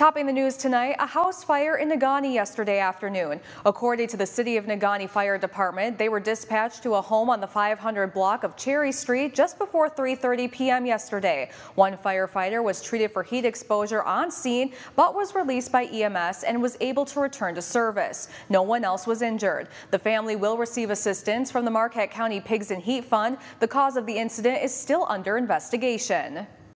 Topping the news tonight, a house fire in Negaunee yesterday afternoon. According to the City of Negaunee Fire Department, they were dispatched to a home on the 500 block of Cherry Street just before 3:30 p.m. yesterday. One firefighter was treated for heat exposure on scene, but was released by EMS and was able to return to service. No one else was injured. The family will receive assistance from the Marquette County Pigs and Heat Fund. The cause of the incident is still under investigation.